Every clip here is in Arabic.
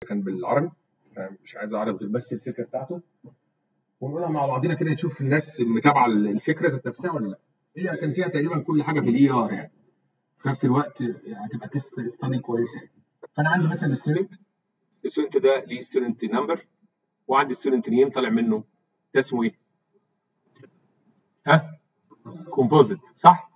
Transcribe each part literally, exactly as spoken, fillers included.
كان بالعربي، فمش عايز اعرض غير بس الفكره بتاعته ونقولها مع بعضينا كده نشوف الناس متابعه الفكره ذات نفسها ولا لا. هي كان فيها تقريبا كل حاجه في الاي ار يعني، في نفس الوقت هتبقى كيس ستادي كويسه. فانا عندي مثلا الستودنت، الستودنت ده ليه ستودنت نمبر، وعندي ستودنت نيم طالع منه، ده اسمه ايه؟ ها؟ كومبوزيت، صح؟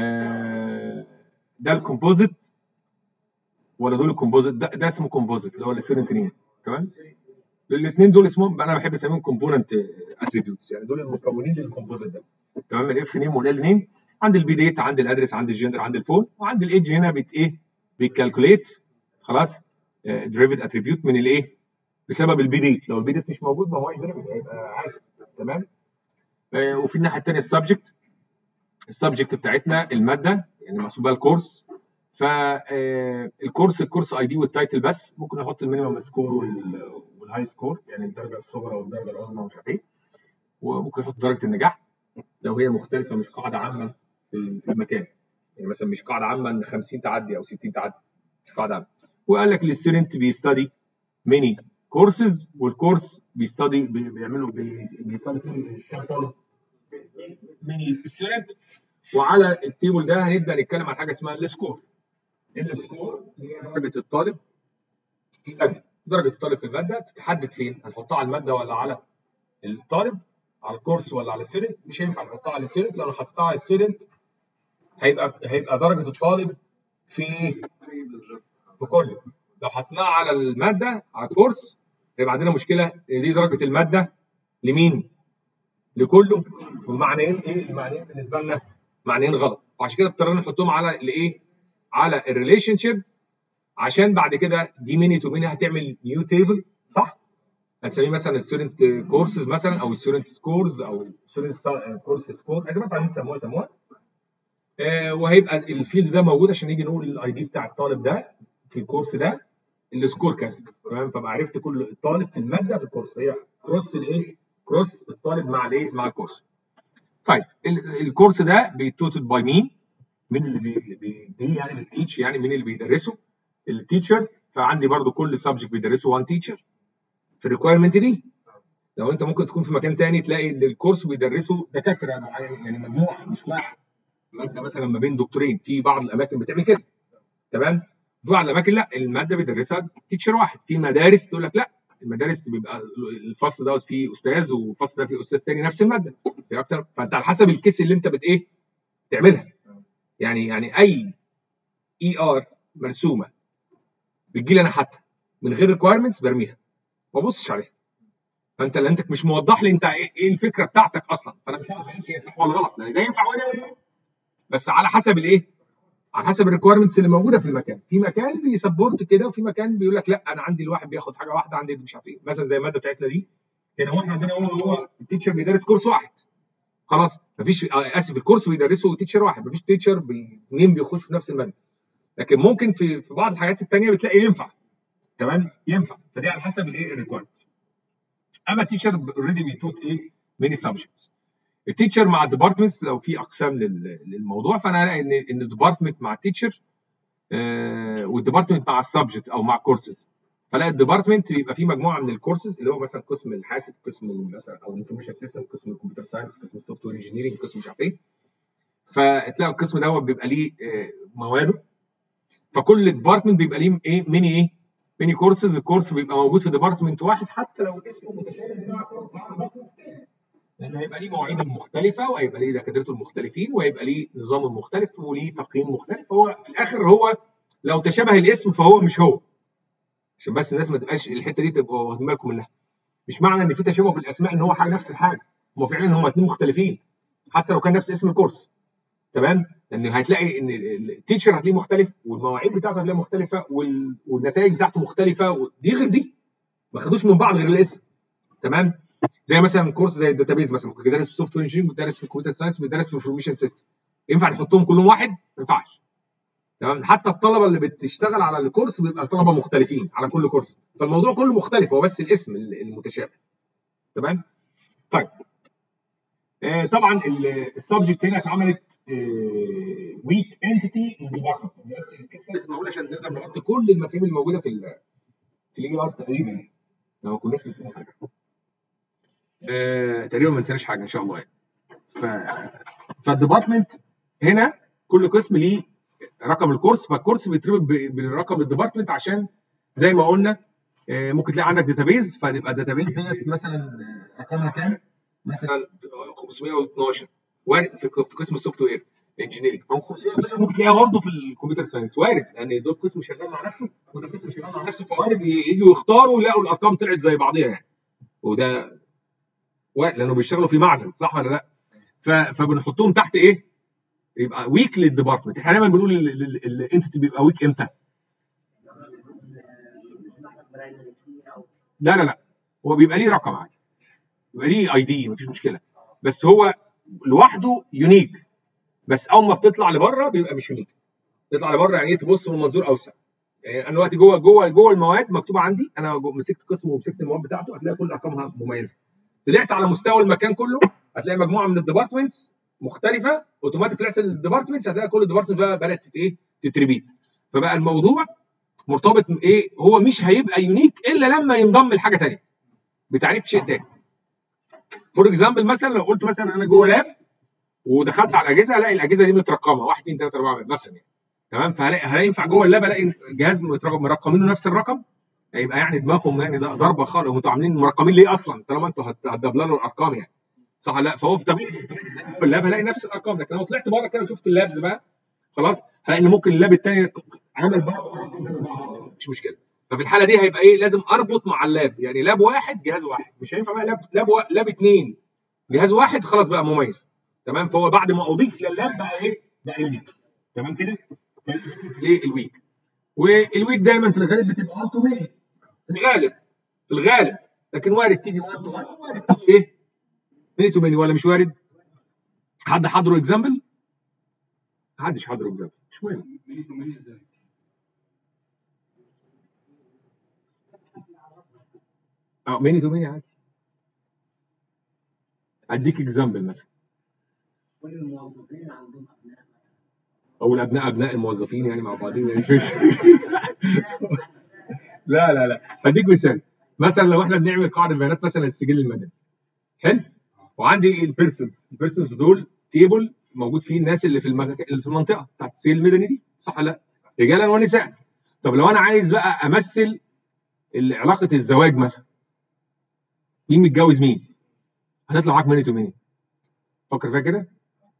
آه ده الكومبوزيت ولا دول الكومبوزيت؟ ده, ده اسمه كومبوزيت اللي هو الستودنت نيم، تمام؟ الاثنين دول اسمهم انا بحب اسميهم كومبوننت اتريبيوتس، يعني دول المكونين للكومبوزيت ده، تمام؟ الاف نيم والال نيم، عندي البي ديت، عندي الادرس، عندي الجندر، عندي الفون، وعندي الايدج هنا بت ايه؟ بيكالكوليت، خلاص؟ دريفد اتريبيوت من الايه؟ بسبب البي ديت، لو البي ديت مش موجود ما هو يدريفد، هيبقى عادي، تمام؟ آه وفي الناحيه الثانيه السبجكت، السبجكت بتاعتنا الماده يعني محسوبه الكورس، فالكورس الكورس اي دي والتايتل بس، ممكن احط المينيمم سكور والهاي سكور، يعني الدرجه الصغرى والدرجه العظمى ومش عارف ايه، وممكن احط درجه النجاح لو هي مختلفه، مش قاعده عامه في المكان، يعني مثلا مش قاعده عامه ان خمسين تعدي او ستين تعدي، مش قاعده عامه. وقال لك الستودنت بيستدي ميني كورسز، والكورس بيستدي بيعملوا بيستدي كام طالب؟ ميني ستودنت. وعلى التيبل ده هنبدا نتكلم عن حاجه اسمها السكور. السكور هي درجه الطالب في الماده، درجه الطالب في الماده تتحدد فين؟ هنحطها على الماده ولا على الطالب؟ على الكورس ولا على الستودنت؟ مش هينفع نحطها على الستودنت، لو حطيتها على الستودنت هيبقى هيبقى درجه الطالب في في كله. لو حطيناها على الماده على الكورس هيبقى عندنا مشكله، دي درجه الماده لمين؟ لكله. والمعنيين ايه؟ المعنيين بالنسبه لنا معنيين غلط، وعشان كده اضطرينا نحطهم على الايه؟ على الريليشن شيب، عشان بعد كده دي ميني تو ميني هتعمل نيو تيبل، صح؟ هنسميه مثلا ستودنت كورسز مثلا، او ستودنت سكورز، او ستودنت كورس سكور، زي ما انتوا عايزين تسموها سموها. آه وهيبقى الفيلد ده موجود عشان نيجي نقول الاي دي بتاع الطالب ده في الكورس ده السكور كذا، تمام؟ فبقى عرفت كل الطالب في الماده في الكورس، هي كروس الايه؟ كروس الطالب مع الايه؟ مع الكورس. طيب الكورس ده بيتوتد باي مين؟ مين اللي بي, بي دي يعني بتيتش، يعني مين اللي بيدرسه؟ التيتشر. فعندي برضو كل سبجكت بيدرسه وان تيتشر في الريكويرمنت دي. لو انت ممكن تكون في مكان ثاني تلاقي ان الكورس بيدرسه دكاتره يعني مجموعه مش واحد، ماده مثلا ما بين دكتورين، في بعض الاماكن بتعمل كده، تمام؟ في بعض الاماكن لا، الماده بيدرسها تيتشر واحد. في مدارس تقول لك لا، المدارس بيبقى الفصل دوت فيه استاذ والفصل ده فيه استاذ ثاني نفس الماده في اكتر، فانت على حسب الكيس اللي انت بت ايه تعملها. يعني يعني اي اي ار مرسومه بتجي لي انا حتى من غير ريكويرمنتس برميها ما ببصش عليها، فانت اللي انت مش موضح لي انت ايه الفكره بتاعتك اصلا، فانا مش عارف ايه هي صح ولا غلط، لان ده ينفع وده ينفع، بس على حسب الايه؟ على حسب الريكويرمنتس اللي موجوده في المكان. في مكان بيسبورت كده، وفي مكان بيقول لك لا انا عندي الواحد بياخد حاجه واحده، عندي مش عارف ايه، مثلا زي الماده بتاعتنا دي هنا، هو احنا عندنا هو هو التيتشر بيدرس كورس واحد، خلاص مفيش، اسف، الكورس بيدرسه تيتشر واحد، مفيش تيتشر اثنين بيخش في نفس الماده. لكن ممكن في في بعض الحاجات الثانيه بتلاقي ينفع، تمام؟ ينفع، فدي على حسب الايه؟ الريكويرمنت. اما تيتشر اوريدي بيتوت ايه؟ ميني سبجكتس. التيتشر مع الديبارتمنتس لو في اقسام للموضوع، فانا هلاقي ان ان الديبارتمنت مع التيتشر آه والديبارتمنت مع السبجكت او مع كورسز. فلاقي الديبارتمنت بيبقى فيه مجموعه من الكورسز اللي هو مثلا قسم الحاسب، قسم مثلا او الانفورميشن سيستم، قسم الكمبيوتر ساينس، قسم السوفت وير انجينيرنج، قسم مش عارف ايه. فتلاقي القسم دوت بيبقى ليه آه مواده، فكل ديبارتمنت بيبقى ليه ايه؟ ميني ايه؟ ميني كورسز. الكورس بيبقى موجود في ديبارتمنت واحد حتى لو اسمه متشابه مع ديبارتمنت ثاني، لانه هيبقى ليه مواعيده المختلفه، وهيبقى ليه دكاترته المختلفين، وهيبقى ليه نظامه المختلف، وليه تقييم مختلف. هو في الاخر هو لو تشابه الاسم فهو مش هو، عشان بس الناس ما تبقاش الحته دي تبقوا واخدين بالكم منها. مش معنى ان في تشابه في الاسماء ان هو حاجه نفس الحاجه، هم فعلا هم اثنين مختلفين حتى لو كان نفس اسم الكورس، تمام؟ لان هتلاقي ان التيتشر هتلاقيه مختلف، والمواعيد بتاعته هتلاقيها مختلفه، والنتائج بتاعته مختلفه، دي غير دي، ما خدوش من بعض غير الاسم، تمام؟ زي مثلا كورس زي الداتابيز مثلا، ممكن بيدرس في سوفت وير انجينيرنج، بيدرس في الكمبيوتر ساينس، بيدرس في انفورميشن سيستم، ينفع نحطهم كلهم واحد؟ ما ينفعش، تمام؟ حتى الطلبه اللي بتشتغل على الكورس بيبقى طلبه مختلفين على كل كورس، فالموضوع كله مختلف، هو بس الاسم المتشابه، تمام؟ طيب آه طبعا السبجكت هنا اتعملت ويك انتيتي ان ديبارتمنت، بس القصه اللي معموله عشان نقدر نحط كل المفاهيم الموجوده في في الاي ار تقريبا لو ما كناش نسينا حاجه. آه تقريبا ما نسيناش حاجه ان شاء الله يعني. ف... فالديبارتمنت هنا كل قسم ليه رقم الكورس، فالكورس بيتربط ب- بالرقم الديبارتمنت عشان زي ما قلنا آه، ممكن تلاقي عندك داتابيز، فتبقى الداتابيز ديت مثلا آه، رقمها كام؟ مثلا خمسمية واتناشر وارد في في قسم السوفت وير انجينيرنج، او خمسمية واتناشر ممكن تلاقيها برضه في الكمبيوتر ساينس، وارد لان دول قسم شغال مع نفسه وده قسم شغال مع نفسه، فوارد يجوا يختاروا يلاقوا الارقام طلعت زي بعضيها يعني. وده وارد لانه بيشتغلوا في معزل، صح ولا لا؟ ف- فبنحطهم تحت ايه؟ يبقى ويك للديبارتمنت. احنا دايما بنقول الانتيتي بيبقى ويك امتى؟ لا لا لا، هو بيبقى ليه رقم عادي، بيبقى ليه اي دي مفيش مشكله، بس هو لوحده يونيك، بس اول ما بتطلع لبره بيبقى مش يونيك. تطلع لبره يعني ايه؟ تبص من منظور اوسع. يعني انا دلوقتي جوه جوه جوه المواد مكتوبه عندي، انا جو- مسكت قسم ومسكت المواد بتاعته، هتلاقي كل ارقامها مميزه. طلعت على مستوى المكان كله هتلاقي مجموعه من الديبارتمنتس مختلفه، اوتوماتيك طلعت الديبارتمنتس هتلاقي كل الديبارتمنت بقى بدات ايه؟ تتريبيت. فبقى الموضوع مرتبط ايه؟ هو مش هيبقى يونيك الا لما ينضم لحاجه ثانيه بتعريف شيء ثاني. فور اكزامبل مثلا لو قلت مثلا انا جوه لاب ودخلت على الاجهزه الاقي الاجهزه دي مترقمه واحد اتنين تلاته اربعه مثلا يعني. تمام، فهلاقي هينفع جوه اللاب الاقي جهاز مترقم مرقمينه نفس الرقم؟ هيبقى يعني دماغهم يعني ده ضربه خالص، وانتوا عاملين مرقمين ليه اصلا طالما انتوا هت- هتدبلروا الارقام يعني، صح ولا لا؟ فهو في طبيعي جوه اللاب هلاقي نفس الارقام، لكن لو طلعت بره كده وشفت اللابز بقى خلاص هلاقي ان ممكن اللاب الثاني عمل برضه مش مشكله. ففي الحاله دي هيبقى ايه؟ لازم اربط مع اللاب، يعني لاب واحد جهاز واحد، مش هينفع بقى لاب لاب وا- لاب اثنين جهاز واحد خلاص بقى مميز. تمام، فهو بعد ما اضيف الى اللاب بقى ايه؟ بقى يونيك. تمام كده؟ ايه الويك؟ والويك دايما في الغالب بتبقى واحد تو ماني في الغالب، في الغالب، لكن وارد تيجي واحد تو واحد، وارد تيجي ايه؟ ماني تو ماني، ولا مش وارد؟ حد حضره اكزامبل؟ محدش حضره اكزامبل، مش مهم. اه ماني تو ماني عادي. اديك اكزامبل مثلا، او الابناء ابناء الموظفين يعني مع بعضهم يعني مش لا لا لا، هديك مثال. مثلا لو احنا بنعمل قاعده بيانات مثلا السجل المدني، حلو، وعندي البيرسونز، البيرسونز دول تيبل موجود فيه الناس اللي في المك... اللي في المنطقه بتاعت السجل المدني دي، صح ولا لا؟ رجالا ونساء. طب لو انا عايز بقى امثل علاقه الزواج مثلا، مين متجوز مين؟ هتطلع معاك ماني تو ماني. فكر فيها كده،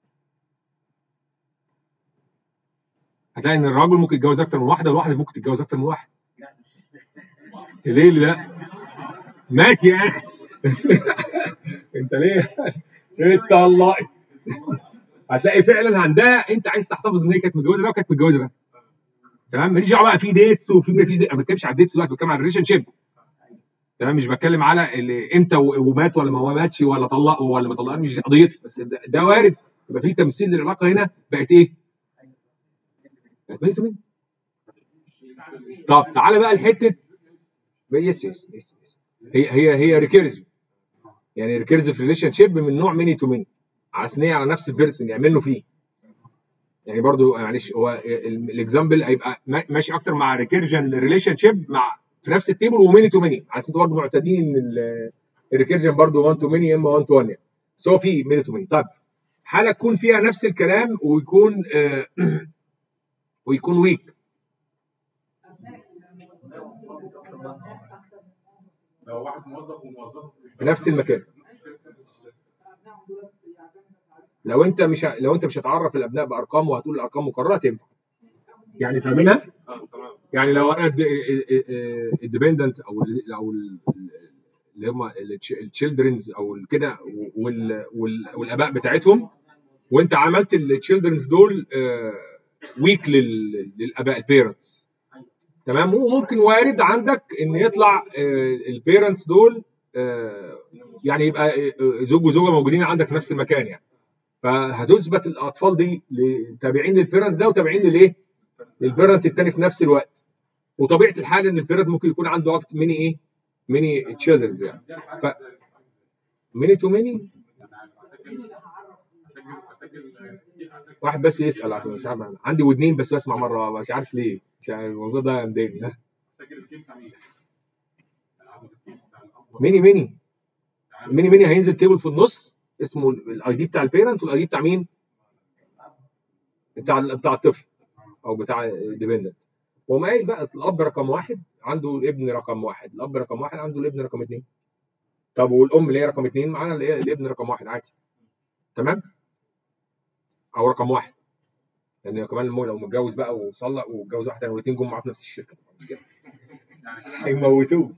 هتلاقي ان الراجل ممكن يتجوز اكتر من واحده، والواحده ممكن تتجوز اكتر من واحد. ليه لا؟ مات يا اخي انت ليه؟ اتطلقت. هتلاقي فعلا عندها انت عايز تحتفظ ان هي كانت متجوزه ده وكانت متجوزه ده. تمام، ماليش دعوه بقى في ديتس وفي ما في دي. انا ما بتكلمش على الديتس دلوقتي، بتكلم على الريليشن شيب. تمام، مش بتكلم على اللي امتى و- ومات ولا ما ماتش ولا طلقوا ولا ما طلقوا، مش قضيتي، بس ده, ده وارد يبقى في تمثيل للعلاقه هنا بقت ايه؟ بقت مية بالمية. طب تعالى بقى لحته، يس يس يس يس. هي هي هي ريكيرزيف، يعني ريكيرزيف ريليشن شيب من نوع ميني تو ميني، على سنيه على نفس البيرسون يعمل له فيه. يعني برضو معلش هو الاكزامبل هيبقى ما- ماشي اكتر مع ريكيرجن ريليشن شيب مع في نفس التيبل وميني تو ميني، على اساس برضه معتادين ان الريكيرجن برضه واحد تو ميني يا اما واحد تو واحد يعني، بس هو في ميني تو ميني. طيب حاله تكون فيها نفس الكلام ويكون آه ويكون ويك. لو واحد موظف وموظف في نفس المكان، لو انت مش ه... لو انت مش هتعرف الابناء بارقام وهتقول الارقام مكرره تنفع. يعني فاهمينها؟ يعني لو انا الديبندنت او ال او ال اللي هم التشيلدرنز او كده وال وال والاباء بتاعتهم، وانت عملت التشيلدرنز دول ويك للاباء البيرنتس، تمام، وممكن وارد عندك ان يطلع البيرنتس دول آه، يعني يبقى آه، زوج وزوجه موجودين عندك في نفس المكان يعني، فهتثبت الاطفال دي تابعين للبيرنت ده وتابعين للايه؟ للبيرنت الثاني في نفس الوقت. وطبيعه الحال ان البيرنت ممكن يكون عنده وقت ميني ايه؟ ميني تشيلدرنز يعني. ف ميني تو ميني واحد بس يسال عشان مش عارف، عندي ودنين بس بسمع مره مش عارف ليه، مش عارف الموضوع ده مضايقني. ميني ميني الميني ميني هينزل تيبل في النص اسمه الاي دي بتاع البيرنت والاي دي بتاع مين؟ بتاع بتاع الطفل او بتاع ديبندنت. وقام قايل بقى الاب رقم واحد عنده الابن رقم واحد، الاب رقم واحد عنده الابن رقم اثنين. طب والام اللي هي رقم اثنين معاها الابن رقم واحد عادي. تمام؟ او رقم واحد. لان يعني كمان لو متجوز بقى وصلق واتجوز واحده والاثنين جم معاه في نفس الشركه مش كده؟ هيموتوه.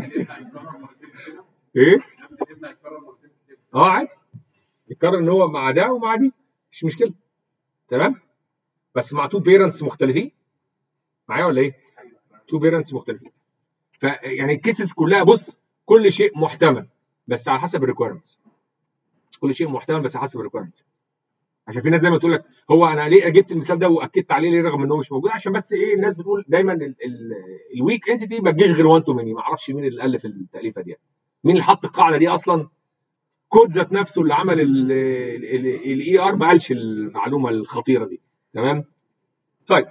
ايه؟ اه عادي. يقرر ان هو مع ده ومع دي مش مشكله. تمام؟ بس مع تو بيرنتس مختلفين. معايا ولا ايه؟ تو بيرنتس مختلفين. فيعني الكيسز كلها بص كل شيء محتمل بس على حسب الريكويرمنتس. كل شيء محتمل بس على حسب الريكويرمنتس. عشان في ناس زي ما تقول لك هو انا ليه جبت المثال ده واكدت عليه ليه رغم ان هو مش موجود؟ عشان بس ايه الناس بتقول دايما الويك انتيتي ما تجيش غير واحد تو ماني. ما اعرفش مين اللي الف التاليفه دي، مين اللي حط القاعده دي اصلا. كود ذات نفسه اللي عمل الاي ار ما قالش المعلومه الخطيره دي. تمام؟ طيب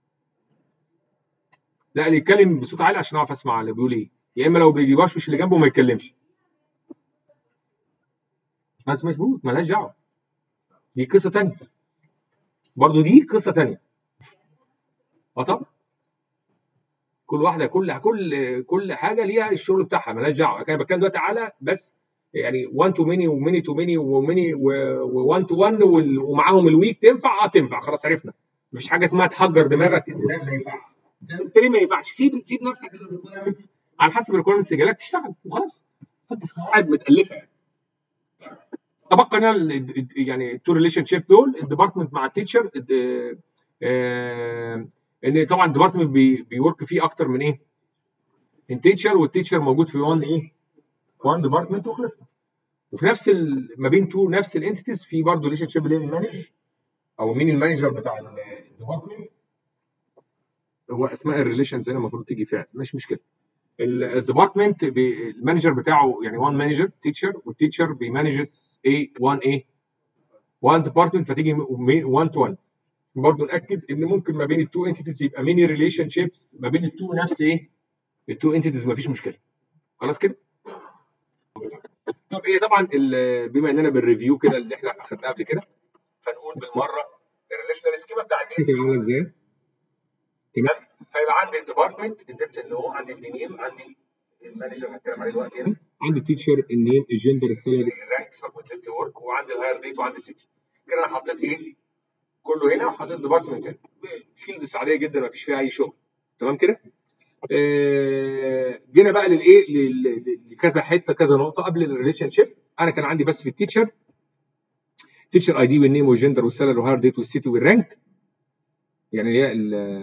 لا اللي يتكلم بصوت عالي عشان اعرف اسمع اللي بيقول ايه، يا اما لو بيجيبوش اللي جنبه ما يتكلمش. بس مظبوط مالهاش دعوه، دي قصه ثانيه برضو، دي قصه ثانيه. اه طبعا كل واحده كل كل كل حاجه ليها الشغل بتاعها مالهاش دعوه. انا بتكلم دلوقتي على بس يعني واحد تو ماني وماني تو ماني وماني و1 تو واحد ومعاهم الويك تنفع. اه تنفع خلاص عرفنا. مفيش حاجه اسمها تحجر دماغك ان ده ما ينفعش. انت ليه ما ينفعش؟ سيب سيب نفسك كده الريكويرمنتس على حسب الريكويرمنتس اللي جالك تشتغل وخلاص. حط قواعد متالفه يعني. تبقى هنا يعني التو ريليشن شيب دول الديبارتمنت مع التيتشر. آه ان طبعا الديبارتمنت بي بيورك فيه اكتر من ايه؟ من تيتشر، والتيتشر موجود في واحد ايه؟ واحد ديبارتمنت وخلصنا. وفي نفس ما بين تو نفس الانتيتيز في برضه ريليشن شيب اللي هي المانجر او مين المانجر بتاع الديبارتمنت. هو اسماء الريليشنز هنا المفروض تيجي فعلا مش مشكله. الديبارتمنت المانجر بتاعه يعني واحد مانجر تيتشر، والتيتشر بيمانجز ايه واحد ايه واحد ديبارتمنت فتيجي واحد تو واحد. برضه ناكد ان ممكن ما بين التو انتيتيز يبقى ميني ريليشن شيبس ما بين التو نفس ايه التو انتيتيز مفيش مشكله. خلاص كده. طب ايه طبعا بما اننا بالريفيو كده اللي احنا اخدناه قبل كده فنقول بالمره الريليشنال سكيما بتاع الداتا عامله ازاي. تمام؟ فيبقى عندي الديبارتمنت الدبت ان هو عندي النيم عندي المانجر هتكلم عليه دلوقتي هنا، عندي التيتشر النيم الجندر السالري الرانك سيبك من الدبت ورك، وعندي الهاير ديت وعندي السيتي. كده انا حطيت ايه؟ كله هنا وحطيت ديبارتمنت هنا. فيلدز عاديه جدا ما فيش فيها اي شغل. تمام كده؟ آه جينا بقى للايه؟ لكذا حته كذا نقطه قبل الريليشن شيب. انا كان عندي بس في التيتشر تيتشر اي دي والنيم والجندر والسالري والهاير ديت والسيتي والرانك، يعني هي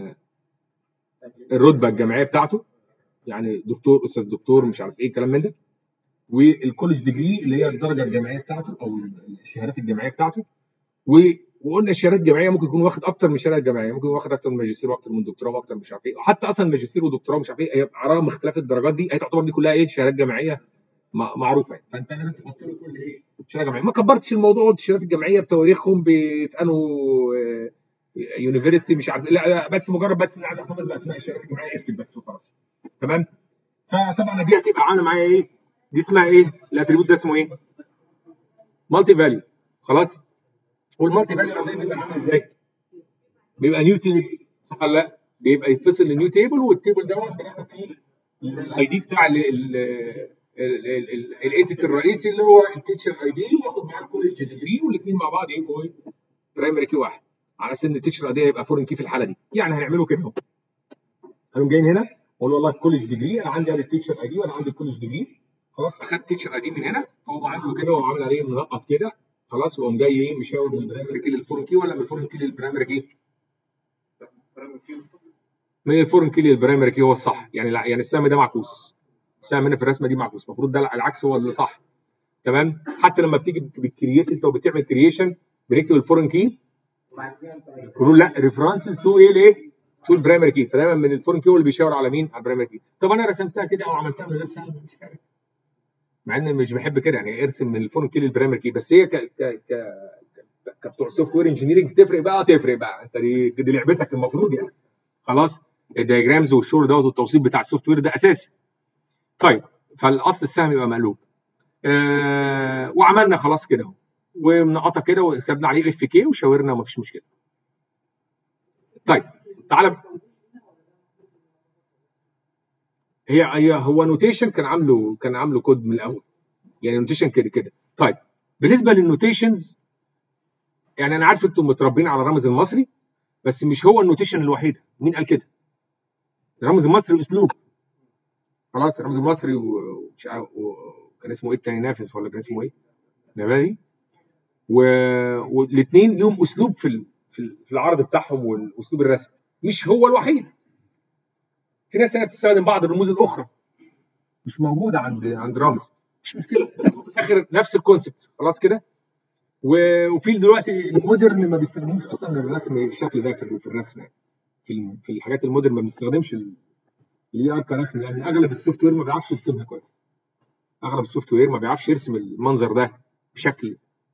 الرتبه الجامعيه بتاعته، يعني دكتور استاذ دكتور مش عارف ايه الكلام من ده، والكولج ديجري اللي هي الدرجه الجامعيه بتاعته او الشهادات الجامعيه بتاعته. وقلنا الشهادات الجامعيه ممكن يكون واخد اكتر من شهاده جامعيه، ممكن واخد اكتر من ماجستير واكتر من دكتوراه واكتر مش عارف ايه، حتى اصلا ماجستير ودكتوراه مش عارف ايه رغم اختلاف الدرجات دي هي تعتبر دي كلها ايه؟ شهادات جامعيه معروفه يعني. فانت لازم تحط له كل ايه؟ شهاده جامعيه. ما كبرتش الموضوع الشهادات الجامعيه بتواريخهم بانه يونيفرستي مش عارف لا بس مجرد بس ان عايز احتفظ باسماء الشهادات الجامعيه اكتب بس وخلاص. تمام؟ فطبعا دي هتبقى عامله معايا ايه؟ دي اسمها ايه؟ الاتريبيوت ده اسمه ايه؟ مالتي فاليو. خلاص؟ والمالتي فاليو عندنا بيبقى عامل ازاي؟ بيبقى نيو تيبل صح ولا لا؟ بيبقى يتفصل لنيو تيبل، والتيبل دوت بناخد فيه الاي دي بتاع الانتيتي الرئيسي اللي هو التيتشر اي دي، واخد معاه الكولج ديجري، والاثنين مع بعض يبقوا ايه؟ برايمري كي واحد، على سن التيتشر اي دي هيبقى فورن كي في الحاله دي. يعني هنعمله كده اهو. هنقوم جايين هنا اقول والله الكولج ديجري انا عندي التيتشر اي دي وانا عندي الكولج ديجري. خلاص اخدت تيتشر اي دي من هنا فهو عامله كده وعامل عليه منقط كده. خلاص وقوم جاي ايه؟ مشاور من البرايمري كي للفورن كي ولا من الفورن كي للبرايمري كي؟ من الفورن كي للبرايمري كي هو الصح. يعني لا يعني السهم ده معكوس، السهم هنا في الرسمه دي معكوس، المفروض ده العكس هو اللي صح. تمام؟ حتى لما بتيجي بتكريت انت وبتعمل كرييشن بنكتب الفورن كي يقولوا لا ريفرنسز تو ايه لايه؟ تو البرايمري كي، فدايما من الفورن كي هو اللي بيشاور على مين؟ على البرايمري كي. طب انا رسمتها كده او عملتها من غير سهم مش فارق، مع ان مش بحب كده يعني ارسم من الفورن كي للبرايمري كي، بس هي ك ك ك كبتوع السوفت وير انجينيرنج تفرق بقى تفرق بقى انت دي, دي لعبتك المفروض يعني. خلاص الدياجرامز والشغل دوت والتوصيف بتاع السوفت وير ده اساسي. طيب فالاصل السهم يبقى مقلوب. آه وعملنا خلاص كده اهو، ومنقطه كده وكتبنا عليه اف كي وشاورنا ومفيش مشكله. طيب تعالى، هي هي هو نوتيشن كان عامله كان عامله كود من الاول، يعني نوتيشن كده كده. طيب بالنسبه للنوتيشنز، يعني انا عارف انتم متربين على الرمز المصري، بس مش هو النوتيشن الوحيده. مين قال كده؟ الرمز المصري اسلوب، خلاص. الرمز المصري ومش عارف كان اسمه ايه التاني، نافذ ولا كان اسمه ايه؟ نبالي. والاثنين لهم اسلوب في في العرض بتاعهم والاسلوب الرسمي، مش هو الوحيد. في ناس هنا بتستخدم بعض الرموز الاخرى مش موجوده عند عند رمز، مش مشكله، بس في الاخر نفس الكونسبت، خلاص كده. وفي دلوقتي المودرن ما بيستخدموش اصلا الرسم بالشكل ده في الرسم، يعني في في الحاجات المودرن ما بنستخدمش الاي ار كرسم، لان اغلب السوفت وير ما بيعرفش يرسمها كويس. اغلب السوفت وير ما بيعرفش يرسم المنظر ده بشكل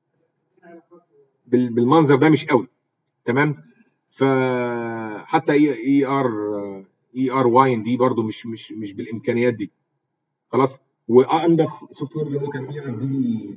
بالمنظر ده مش قوي، تمام. فحتى اي ار اي ار واين دي برضو مش مش مش بالامكانيات دي، خلاص. وانضف سوفت وير اللي هو كان اي ار دي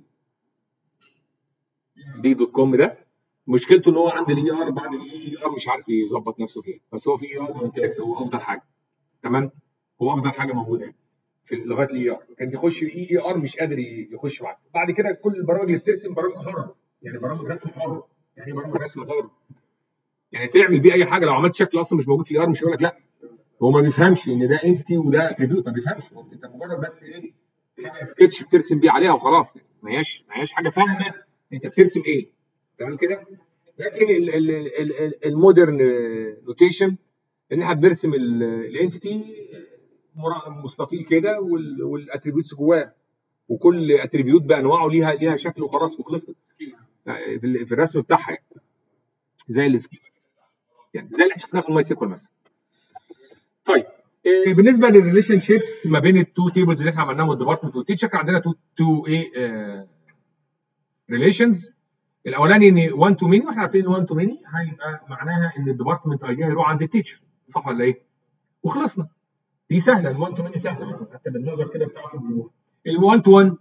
دي دوت كوم ده، مشكلته ان هو عند الاي ار بعد الاي ار مش عارف يظبط نفسه فيها، بس هو في اي ار ممتاز، هو افضل حاجه، تمام. هو افضل حاجه موجوده في لغايه الاي ار. كان يخش الاي اي ار مش قادر يخش معاك. بعد كده كل البرامج اللي بترسم برامج حره، يعني برامج رسم حره. يعني برامج رسم حر، يعني تعمل بيه اي حاجه. لو عملت شكل اصلا مش موجود في الاي ار مش هيقول لك لا. هو ما بيفهمش ان ده انتيتي وده اتريبيوت، ما بيفهمش. انت مجرد بس ايه، حاجه سكتش بترسم بيه عليها وخلاص، ما هياش ما هياش حاجه فاهمه انت بترسم ايه، تمام كده. لكن المودرن نوتيشن ان احنا بنرسم الانتيتي مستطيل كده والاتريبيوتس جواه، وكل اتريبيوت بانواعه ليها ليها شكل وخلاص وخلصت في الرسم بتاعها، يعني زي السكيما، يعني زي اللي شفناه في الماي سيكوال مثلا. طيب إيه بالنسبه للريليشن شيبس ما بين التو تيبلز اللي احنا عملناهم الديبارتمنت والتيتشر، كان عندنا تو تو ايه ريليشنز. الاولاني ان واحد تو ميني، واحنا عارفين ان واحد تو ميني هيبقى معناها ان الديبارتمنت اي دي هيروح عند التيتشر، صح ولا ايه؟ وخلصنا. دي سهله، ال واحد تو ميني سهله حتى بالنظر كده بتعرفوا تجيبوها. ال واحد تو واحد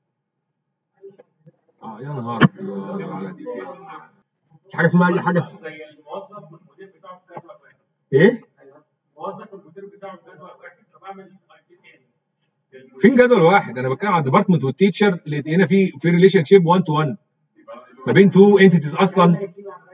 اه يا نهار ابيض على دي، مش حاجه اسمها اي حاجه زي الموظف والمدير بتاعه في جدول واحد. ايه؟ الموظف والمدير بتاعه في جدول واحد، فبعمل اي تي تاني. فين جدول واحد؟ انا بتكلم على الديبارتمنت والتيتشر اللي هنا في في ريليشن شيب واحد تو واحد ما بين تو انتيتيز اصلا.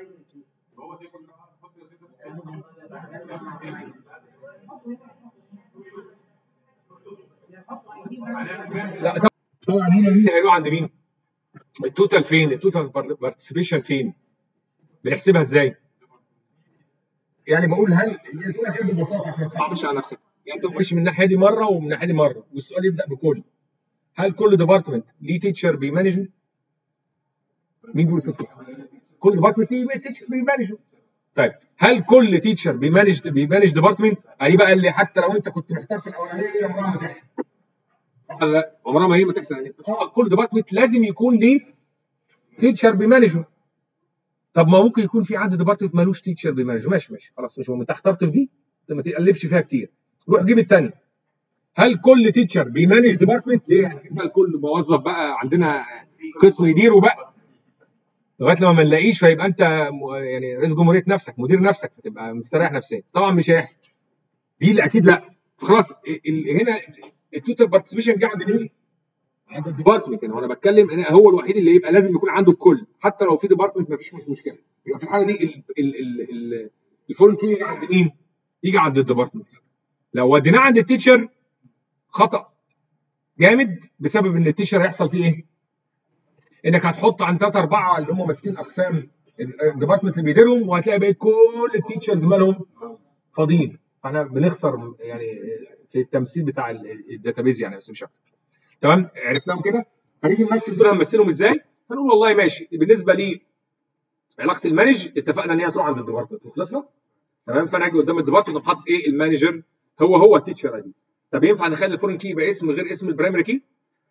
لا طبعا هنا مين هيروح عند مين؟ التوتال فين؟ التوتال بارتيسيبيشن فين؟ بنحسبها ازاي؟ يعني بقول هل يعني تقولها كده ببساطه عشان ما تصعبش على نفسك، يعني انت ماشي من الناحيه دي مره ومن الناحيه دي مره، والسؤال يبدا بكل. هل كل ديبارتمنت ليه تيتشر بيمانجه؟ مين بيقول كده؟ كل ديبارتمنت ليه تيتشر بيمانجه. طيب هل كل تيتشر بيمانج بيمانج ديبارتمنت؟ اهي بقى اللي حتى لو انت كنت محتار في الاولانيه عمرها ما تحصل. صح ولا لا؟ عمرها ما هي ما تحصل. يعني كل ديبارتمنت لازم يكون ليه تيتشر بيمانجه. طب ما ممكن يكون في عندي ديبارتمنت مالوش تيتشر بيمانجه، ماشي ماشي خلاص مش مهم، انت اخترت في دي ما تقلبش فيها كتير، روح جيب الثانيه. هل كل تيتشر بيمانج ديبارتمنت؟ ليه؟ هنجيب بقى كل موظف بقى عندنا قسم يديره بقى لغايه لما ما نلاقيش، فيبقى انت يعني رئيس جمهوريه نفسك، مدير نفسك، فتبقى مستريح نفسيا. طبعا مش هيحصل دي، اللي اكيد لا. خلاص هنا التوتال بارتيسيبيشن جه عند مين؟ عند الديبارتمنت. يعني وانا بتكلم انا هو الوحيد اللي يبقى لازم يكون عنده الكل، حتى لو في ديبارتمنت ما فيش مشكله. يبقى في الحاله دي الفورن كي يجي عند مين؟ يجي عند الديبارتمنت. لو وديناه عند التيتشر خطا جامد، بسبب ان التيتشر هيحصل فيه ايه؟ انك هتحط عن ثلاثه اربعه اللي هم ماسكين اقسام الديبارتمنت اللي بيديرهم، وهتلاقي بقى كل التيتشرز مالهم فاضيين. فاحنا بنخسر يعني في التمثيل بتاع الداتابيز يعني، بس مش اكتر. تمام، عرفناهم كده. هنيجي نمثل دول، هنمثلهم ازاي؟ هنقول والله ماشي، بالنسبه لي علاقه المانج اتفقنا ان هي هتروح عند الديبارتمنت وخلصنا، تمام. فانا اجي قدام الديبارتمنت وحاطط ايه؟ المانجر هو هو التيتشر دي. طب ينفع نخلي الفورين كي يبقى اسم غير اسم البرايمري كي؟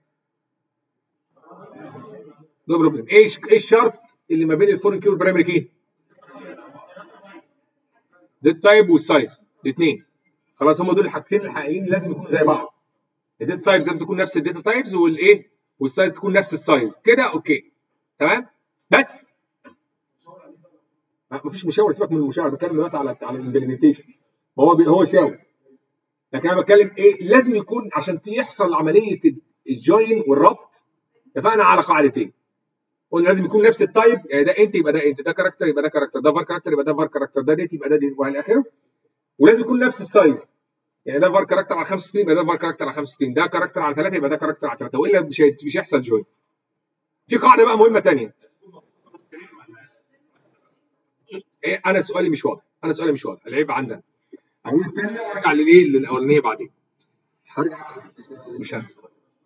نو بروبلم. ايه ايه الشرط اللي ما بين الفورين كي والبرايمري كي؟ ده التايب والسايز، الاثنين. خلاص هم دول الحاجتين الحقيقيين لازم يكونوا زي بعض. الداتا تايبز لازم تكون نفس الداتا تايبز والايه والسايز تكون نفس السايز كده. اوكي تمام. بس مفيش مشاور، سيبك من المشاور، بتكلم دلوقتي على على الامبلمنتيشن. هو بي هو شاور، لكن انا بتكلم ايه لازم يكون عشان يحصل عمليه الجوين والربط. اتفقنا على قاعدتين، قلنا لازم يكون نفس التايب، يعني ده انت يبقى ده انت، ده كاركتر يبقى ده كاركتر، ده فار كاركتر يبقى ده فار كاركتر، ده ديت يبقى ده ديت والى اخره. ولازم يكون نفس السايز، يعني ده فار كاركتر على خمسة وستين يبقى ده فار كاركتر على خمسة وستين، ده كاركتر على ثلاثة يبقى ده كاركتر على ثلاثة، والا مش مش هيحصل جوين. في قاعده بقى مهمه ثانيه. إيه انا سؤالي مش واضح، انا سؤالي مش واضح، العيب عندنا. هقول الثانيه وارجع للايه للاولانيه بعدين. هرجع مش هنسى،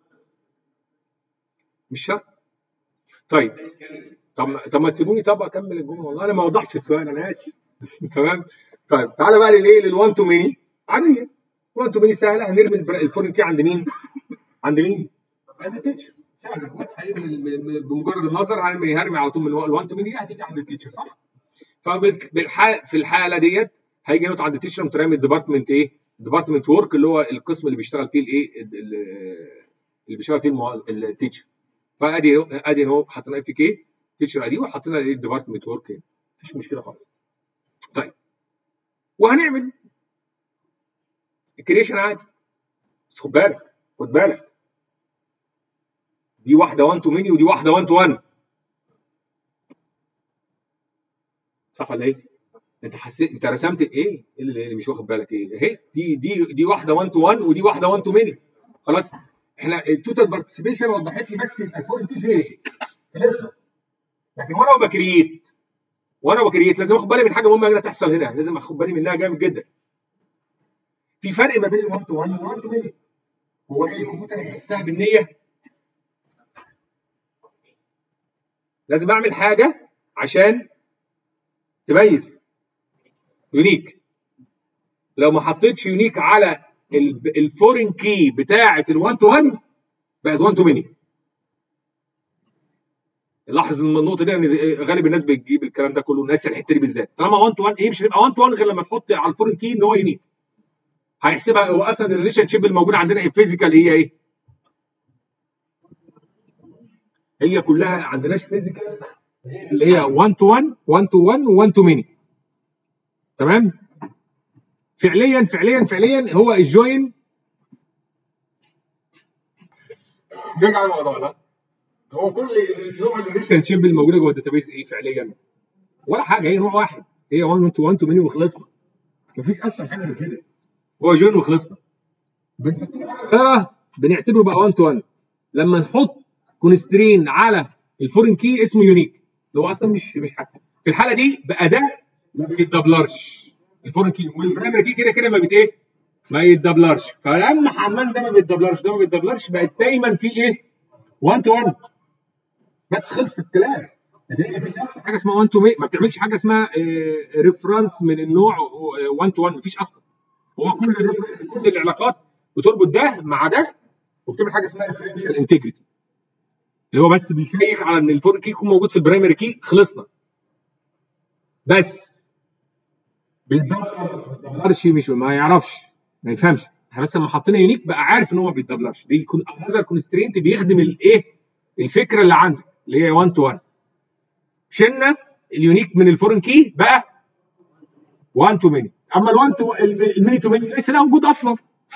مش شرط. طيب طب طب ما تسيبوني طب اكمل الجمله، والله انا ما وضحتش السؤال، انا اسف. تمام. طيب تعالى بقى للايه لل1 تو ميني عاديه. واحد تو ميني سهله، هنرمي الفورين كي عند مين؟ عند مين؟ عند التيتشر. سهله واضحه، بمجرد النظر هرمي هرمي على طول من ال1 تو ميني هتيجي عند التيتشر صح؟ فبالحال في الحاله ديت هيجي نوت عند التيتشر مترمي الديبارتمنت ايه؟ ديبارتمنت ورك اللي هو القسم اللي بيشتغل فيه الايه؟ اللي بيشتغل فيه التيتشر. فادي ادي اهو حطينا اف كي تيتشر ادي وحطينا الديبارتمنت ورك هنا، مفيش مشكله خالص. طيب وهنعمل الكريشن عادي، بس خد بالك خد بالك دي واحده واحد تو ميني ودي واحده واحد تو واحد، صح ولا ايه؟ انت حسيت انت رسمت ايه؟ اللي مش واخد بالك ايه؟ اهي دي دي دي واحده واحد تو واحد ودي واحده واحد تو ميني. خلاص احنا التوتال بارتيسيبيشن وضحت لي بس الفورم تي فين؟ لكن وانا بكريت وانا بكريت لازم اخد بالي من حاجه مهمه هنا تحصل هنا، لازم اخد بالي منها جامد جدا. في فرق ما بين ال1 تو واحد وال1 تو ميني. هو ايه الكمبيوتر يحسها بالنيه؟ لازم اعمل حاجه عشان تميز يونيك. لو ما حطيتش يونيك على الفورين كي بتاعه ال1 تو واحد بقت واحد تو ميني. لاحظ النقطه دي ان غالب الناس بتجيب الكلام ده كله، الناس الحته دي بالذات طالما واحد تو واحد ايه مش هتبقى واحد تو واحد غير لما تحط على الفورين كي ان هو يونيك. هيحسبها هو اصلا الريليشن شيب الموجوده عندنا الفيزيكال هي ايه؟ هي كلها ما عندناش فيزيكال اللي هي واحد تو واحد واحد تو واحد و1 تو ميني. تمام؟ فعليا فعليا فعليا هو الجوين. نرجع لموضوعنا. هو كل نوع الريليشن شيب الموجوده جوه الداتابيز ايه فعليا؟ ولا حاجه، هي نوع واحد، هي واحد تو واحد تو ميني وخلصنا. مفيش اسهل حاجه من كده. هو جوين وخلصنا. بنحط بنعتبره بقى واحد تو واحد لما نحط كونسترين على الفورين كي اسمه يونيك اللي هو اصلا مش مش حاجه. في الحاله دي بقى ده ما بيتدبلرش الفورين كي، والبرايمري كي كده كده ما بيت ايه؟ ما يتدبلرش. فلما حملنا ده ما بيتدبلرش ده ما بيتدبلرش بقت دايما في ايه؟ واحد تو واحد بس. خلص الكلام. ما فيش اصلا حاجه اسمها واحد تو ميني، ما بتعملش حاجه اسمها ريفرنس من النوع واحد تو واحد، ما فيش اصلا. هو كل كل العلاقات بتربط ده مع ده وبتعمل حاجه اسمها ريفرنشال انتجريتي اللي هو بس بيشيك على ان الفورين كي يكون موجود في البرايمري كي. خلصنا. بس بيتدبلرش مش ما يعرفش ما يفهمش. احنا بس لما حطينا يونيك بقى عارف ان هو ما بيتدبلرش. دي يكون هذا الكونسترينت بيخدم الايه؟ الفكره اللي عندك اللي هي واحد تو واحد. شلنا اليونيك من الفورين كي بقى واحد تو ميني. اما ال1 تو الميني تو ميني لسه لا موجود اصلا.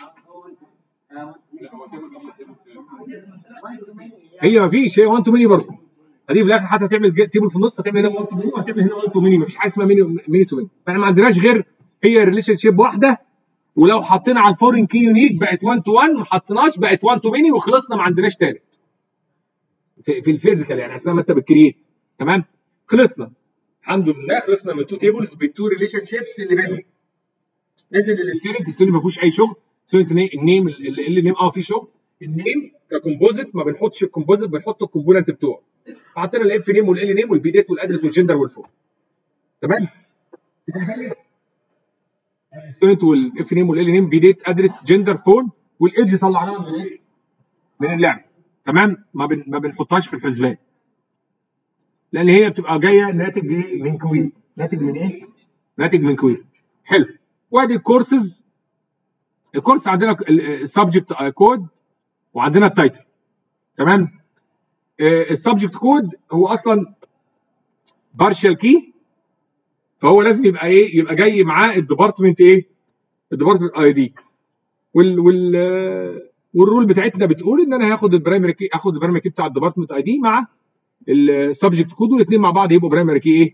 هي ما فيش، هي واحد تو ميني برضه. ادي في الاخر حتى تعمل تيبل في النص هتعمل هنا واحد تو ميني وهتعمل هنا واحد تو ميني، ما فيش حاجه اسمها ميني ميني تو ميني. فاحنا ما عندناش غير هي ريليشن شيب واحده. ولو حطينا على الفورين كي يونيك بقت واحد تو واحد، ما حطيناش بقت واحد تو ميني وخلصنا. ما عندناش ثالث في, في الفيزيكال يعني اثناء ما انت بتكريت. تمام؟ خلصنا الحمد لله. خلصنا من التو تيبلز بالتو ريليشن شيبس اللي بينهم. نزل للستودنت، الستودنت ما فيهوش اي شغل. ستودنت النيم اللي نيم اه في شغل. النيم ككومبوزيت ما بنحطش الكومبوزيت، بنحط الكومبوننت بتوعه. حطينا الاف نيم والال نيم والبي ديت والادرس والجندر والفون. تمام؟ الستودنت والاف نيم والال نيم بي ديت ادرس جندر فون والايدج طلعناها من ايه؟ من اللعبه. تمام؟ ما بن... ما بنحطهاش في الحسبان لان هي بتبقى جايه ناتج من كويري. ناتج من ايه؟ ناتج من كويري. حلو. وادي الكورسز. الكورس عندنا السبجكت كود وعندنا التايتل. تمام. السبجكت كود هو اصلا بارشال كي، فهو لازم يبقى ايه؟ يبقى جاي معاه الديبارتمنت ايه؟ الديبارتمنت اي دي. وال وال والرول بتاعتنا بتقول ان انا هاخد البرايمري كي، اخد البرايمري كي بتاع الديبارتمنت اي دي مع السبجكت كود، والاثنين مع بعض يبقوا برايمري كي ايه؟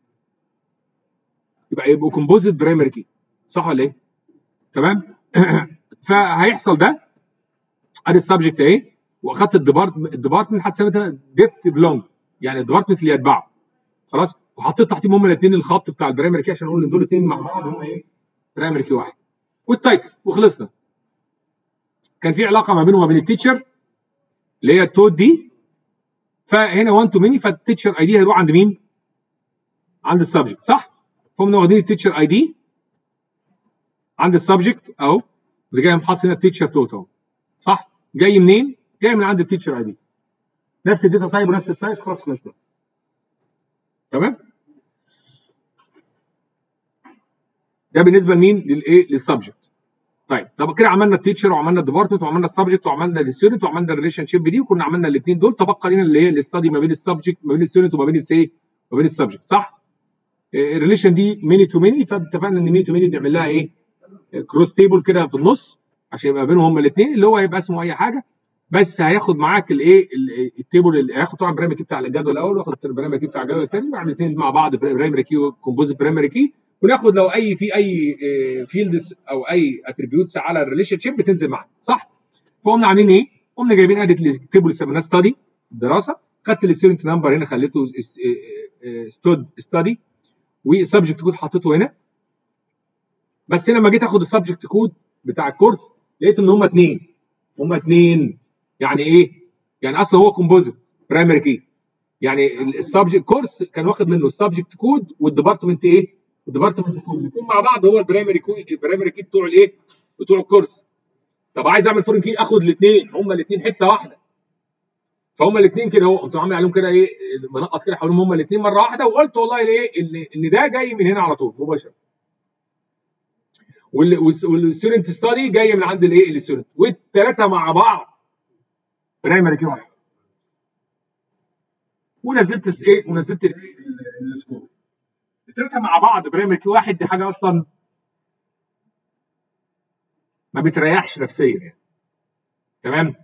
يبقى يبقوا كومبوزيت برايمري كي. صح ولا ايه؟ تمام. فهيحصل ده. ادي السبجكت اهي، واخدت الديبارتمنت الديبارتمنت هتسميها ديبت بلونج، يعني الديبارتمنت اللي يتبعه. خلاص. وحطيت تحتهم هم الاثنين الخط بتاع البرايمري كي عشان اقول ان دول الاثنين مع بعض هم ايه؟ برايمري كي واحد. والتايتل وخلصنا. كان في علاقه ما بينه وما بين التيتشر اللي هي التود دي. فهنا واحد تو ميني، فالتيتشر اي دي هيروح عند مين؟ عند السبجكت. صح؟ فهم واخدين التيتشر اي دي عند السبجكت اهو، وده جاي حاطط هنا التيتشر توت اهو. صح؟ جاي منين؟ جاي من عند التيتشر اي دي. نفس الداتا تايب ونفس السايز. خلاص خلصنا. تمام؟ ده بالنسبه لمين؟ للايه؟ للسبجكت. طيب طب كده عملنا التيتشر وعملنا الديبارتمنت وعملنا السبجكت وعملنا الستودنت وعملنا الريليشن شيب دي، وكنا عملنا الاثنين دول. تبقى لنا اللي هي الاستادي ما بين السبجكت ما بين الستودنت وما بين الايه؟ ما بين السبجكت. صح؟ الريليشن دي ميني تو ميني، فاتفقنا ان ميني تو ميني نعمل لها ايه؟ كروس تيبل كده في النص عشان يبقى بينهم هما الاثنين، اللي هو هيبقى اسمه اي حاجه، بس هياخد معاك الايه؟ التيبل اللي هياخد طبعا برايمري كي بتاع الجدول الاول، وياخد البرايمري كي بتاع الجدول الثاني، ويعمل الاثنين مع بعض برايمري كي وكومبوزيت برايمري كي، وناخد لو اي في اي فيلدز او اي اتريبيوتس على الريليشن شيب بتنزل معانا. صح؟ فقمنا عاملين ايه؟ قمنا جايبين اديت التيبل اللي سميناه ستادي الدراسه، خدت الستودنت نمبر هنا خليته ستود ستادي، والسبجكت كود حطيته هنا. بس هنا لما جيت اخد السبجكت كود بتاع الكورس لقيت ان هم اثنين. هم اثنين يعني ايه؟ يعني اصلا هو كومبوزيت برايمري كي، يعني السبجكت كورس كان واخد منه السبجكت كود والديبارتمنت ايه؟ الديبارتمنت كود الاثنين مع بعض هو البرايمري كي، البرايمري كي بتوع الايه؟ بتوع الكورس. طب عايز اعمل فورين كي اخد الاثنين، هم الاثنين حته واحده. فهم الاثنين كده اهو، قمت عامل عليهم كده ايه؟ منقط كده حواليهم هم الاثنين مره واحده، وقلت والله ايه؟ ان ده جاي من هنا على طول مباشره. والستودنت ستادي جايه من عند الايه؟ الستودنت، والثلاثه مع بعض برايمري كي واحد. ونزلت ايه؟ ونزلت السكور. الثلاثه مع بعض برايمري كي واحد، دي حاجه اصلا ما بتريحش نفسيا يعني. تمام؟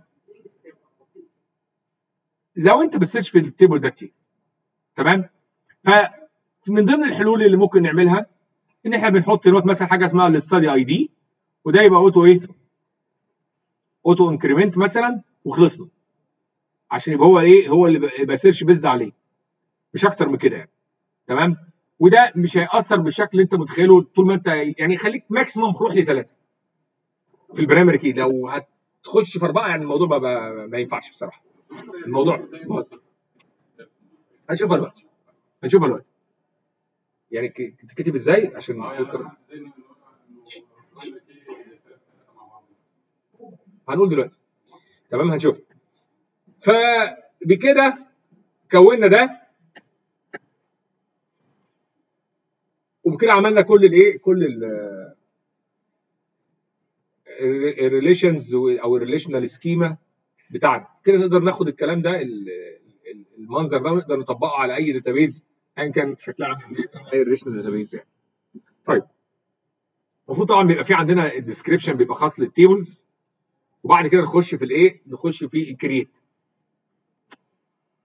لو انت بتسيرش في التيبل ده كتير. تمام؟ فمن ضمن الحلول اللي ممكن نعملها ان احنا بنحط نوت مثلا حاجه اسمها الاستادي اي دي، وده يبقى اوتو ايه؟ اوتو انكريمنت مثلا، وخلصنا. عشان يبقى هو ايه؟ هو اللي بسيرش بيزد عليه، مش اكتر من كده يعني. تمام؟ وده مش هيأثر بالشكل اللي انت متخيله طول ما انت يعني، خليك ماكسيموم روح لثلاثه في البرايمري كي. لو هتخش في اربعه يعني الموضوع ما, ما ينفعش بصراحه. الموضوع باظ. هنشوفها دلوقتي. هنشوفها دلوقتي. يعني تتكتب ازاي عشان هنقول دلوقتي. تمام؟ هنشوف. فبكده كونا ده، وبكده عملنا كل الايه؟ كل الريليشنز او الريليشنال سكيما بتاعنا. كده نقدر ناخد الكلام ده، المنظر ده، ونقدر نطبقه على اي داتابيز ايا كان شكلها عامل ازاي، اي ريليشنال داتابيز يعني. طيب المفروض طبعا بيبقى في عندنا الديسكربشن بيبقى خاص للتيبلز، وبعد كده نخش في الايه؟ نخش في الكرييت.